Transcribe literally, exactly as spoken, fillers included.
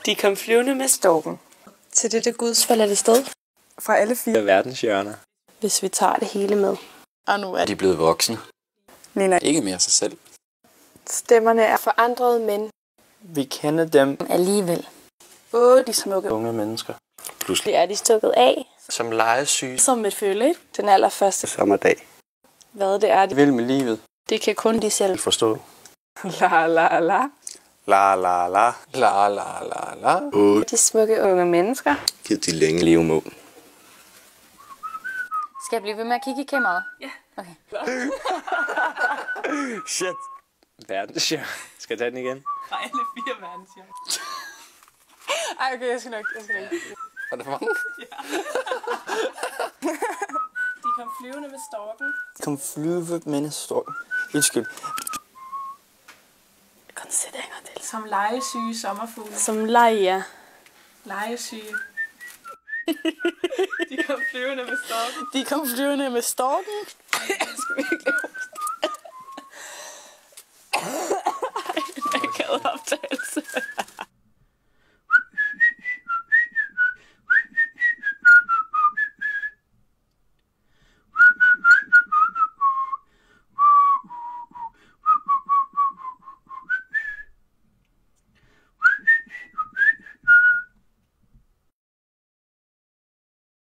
De kom flyvende med storken til dette gudsforladte sted fra alle fire verdenshjørner. hvis vi tager det hele med. Og nu er De er blevet voksne. ligner Ikke mere sig selv. stemmerne er forandrede, men Vi kender dem. alligevel. Åh, de smukke. Unge mennesker. Pludselig. Det er de stukket af, Som legesyge. som et følge. Den allerførste, Sommerdag. hvad det er, de Vil med livet. det kan kun de selv. Forstå. La la la. La la la. La la la la. De smukke unge mennesker. Giv de længe levemål. Skal jeg blive ved med at kigge i kameraet? Ja. Okay. Shit. Verdenshjørner. Skal jeg tage den igen? Fra alle fire verdenshjørner. Ej, okay, jeg skal nok. Jeg skal nok. Var det for mange? De kom flyvende med storken. Kom flyve med en storm. Undskyld. Kun sæt en gang til. Som legesyge sommerfugle. Som leger. Legesyge. De kom flyvende med storken. De kom flyvende med storken. Jeg skal virkelig